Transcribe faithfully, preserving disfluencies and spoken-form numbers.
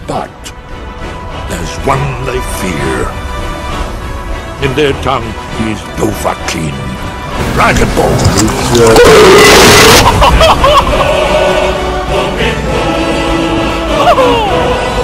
But there's one they fear. In their tongue, he's Dovahkiin, Dragonborn. Oh!